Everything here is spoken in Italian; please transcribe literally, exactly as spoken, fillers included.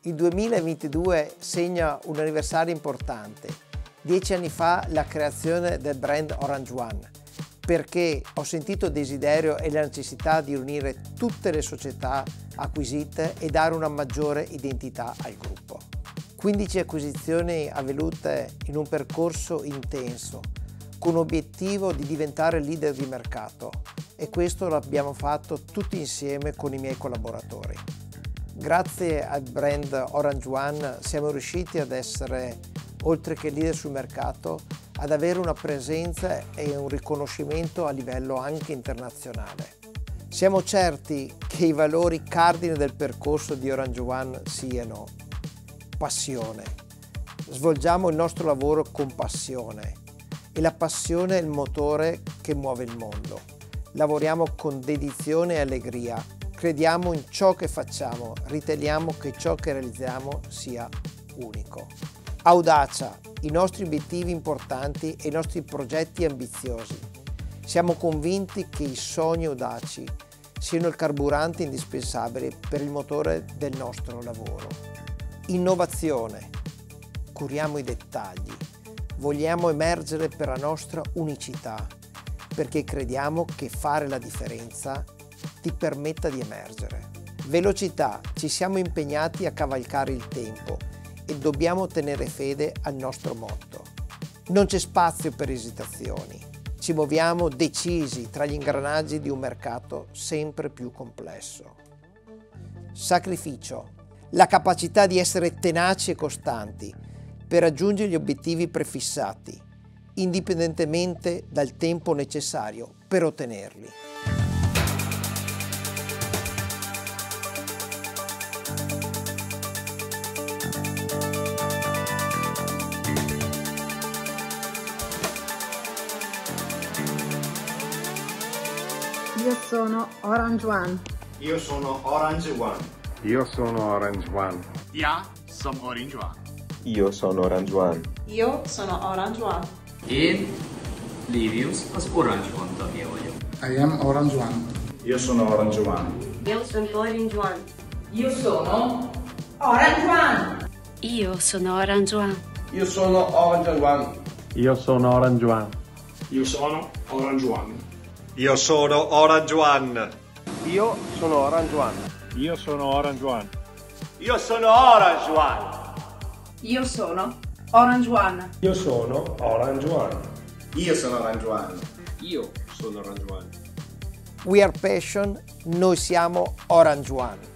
Il duemilaventidue segna un anniversario importante. Dieci anni fa la creazione del brand Orange One, perché ho sentito il desiderio e la necessità di unire tutte le società acquisite e dare una maggiore identità al gruppo. quindici acquisizioni avvenute in un percorso intenso, con l'obiettivo di diventare leader di mercato, e questo l'abbiamo fatto tutti insieme con i miei collaboratori. Grazie al brand Orange One siamo riusciti ad essere, oltre che leader sul mercato, ad avere una presenza e un riconoscimento a livello anche internazionale. Siamo certi che i valori cardine del percorso di Orange One siano passione. Svolgiamo il nostro lavoro con passione e la passione è il motore che muove il mondo. Lavoriamo con dedizione e allegria, crediamo in ciò che facciamo, riteniamo che ciò che realizziamo sia unico. Audacia, i nostri obiettivi importanti e i nostri progetti ambiziosi. Siamo convinti che i sogni audaci siano il carburante indispensabile per il motore del nostro lavoro. Innovazione, curiamo i dettagli, vogliamo emergere per la nostra unicità, perché crediamo che fare la differenza ti permetta di emergere. Velocità, ci siamo impegnati a cavalcare il tempo e dobbiamo tenere fede al nostro motto. Non c'è spazio per esitazioni, ci muoviamo decisi tra gli ingranaggi di un mercato sempre più complesso. Sacrificio, la capacità di essere tenaci e costanti per raggiungere gli obiettivi prefissati, indipendentemente dal tempo necessario per ottenerli. Io sono Orange One. Io sono Orange One. Io sono Orange One. Ja som Orange One. Io sono Orange One. Io sono Orange One. Én Livius az Orange One tagja vagyok. I am Orange One. Io sono Orange One. Io sono Orange One. Io sono Orange One. Io sono Orange One. Io sono Orange One. Io sono Orange One. Io sono Orange One. Io sono Orange One. Io sono Orange One. Io sono Orange One. Io sono Orange One. Io sono Orange One. Io sono Orange One. Io sono Orange One. Io sono Orange One. We are passion, noi siamo Orange One.